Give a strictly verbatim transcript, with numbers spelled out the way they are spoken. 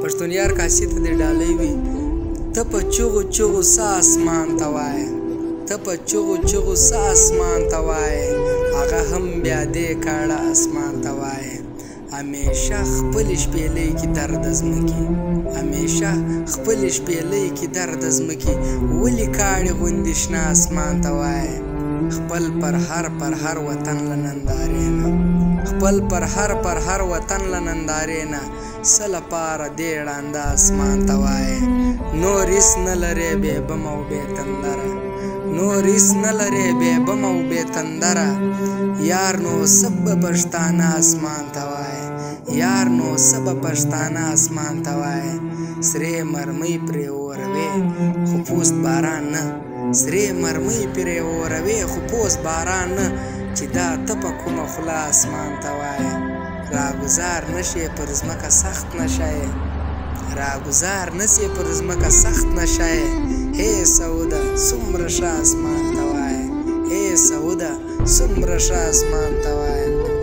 پښتون یار کاسې ته دې ډالۍ وي ته په چغو چغو سا اسمان ته وایې ته په چغو چغو سا اسمان ته وایې هغه هم بیا دې کاڼه اسمان ته وایې همیشه خپلې شپېلۍ کې درد ځمکې همیشه خپلې شپېلۍ کې درد ځمکې ولې کاڼې غوندې شنه اسمان ته وایې خپل پر هر پر هر وطن له نندارې نه خپل پر هر پر هر وطن له نندارې نه څه لپاره دې ړانده اسمان ته وایې نور هېڅ نه لرې بې بم او بې تندره نور هېڅ نه لرې بې بم او بې تندره یار نو څه به پښتانه اسمان ته وایې یار نو څه به پښتانه اسمان ته وایې سرې مرمۍ پرې اوروې خو پوست باران نه سرې مرمۍ پرې اوروې خو پوست باران نه چې دا ته په کومه خوله اسمان ته وایې راګزار نشې پر ځمکه سخت نشه یې راګزار نشې پر ځمکه سخت نشه یې هې سعوده څومره ښه اسمان ته وایې هې سعوده څومره ښه اسمان ته وایې